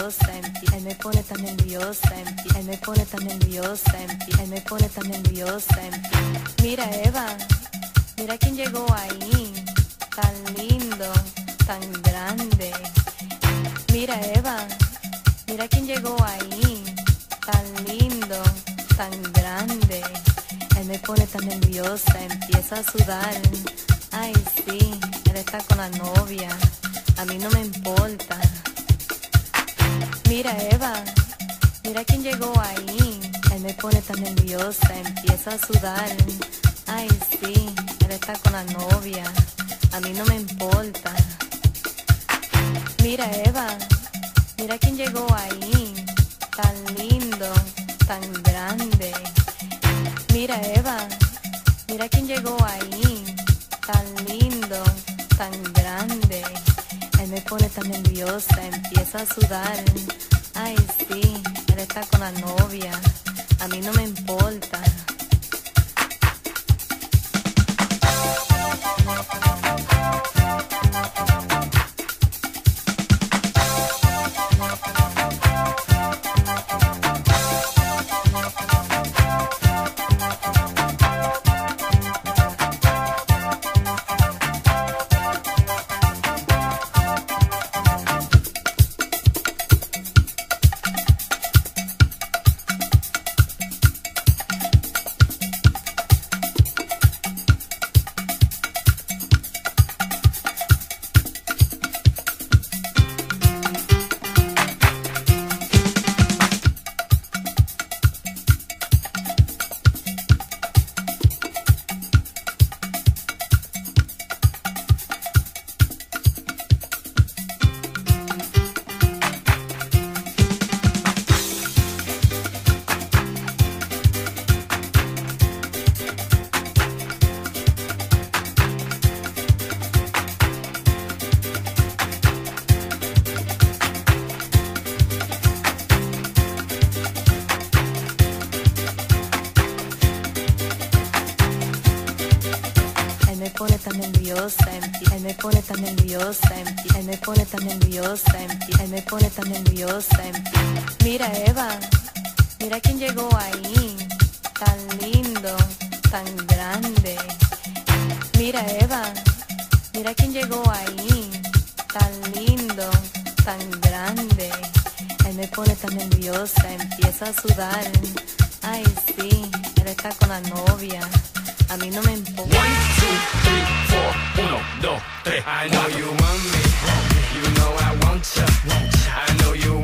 nerviosa, él me pone tan nerviosa, él me pone tan nerviosa, él me pone tan nerviosa. Mira Eva, mira quién llegó ahí, tan lindo, tan grande. Mira Eva, mira quién llegó ahí, tan lindo, tan grande. Él me pone tan nerviosa, empieza a sudar. Ay sí, él está con la novia, a mí no me importa. Mira Eva, mira quién llegó ahí, él me pone tan nerviosa, empieza a sudar. Ay sí, él está con la novia, a mí no me importa. Mira Eva, mira quién llegó ahí, tan lindo, tan grande. Mira Eva, mira quién llegó ahí, tan lindo, tan grande. Él me pone tan nerviosa, empieza a sudar. Ay sí, él está con la novia, a mí no me importa. Él me pone tan nerviosa, él me pone tan nerviosa, él me pone tan nerviosa, él me pone tan nerviosa. Mira Eva, mira quién llegó ahí, tan lindo, tan grande. Mira Eva, mira quién llegó ahí, tan lindo, tan grande. Él me pone tan nerviosa, empieza a sudar. Ay sí, él está con la novia, a mí no me importa. 1, 2, 3, 4, 1, 2, 3. I know you want me, you know I want you. I know you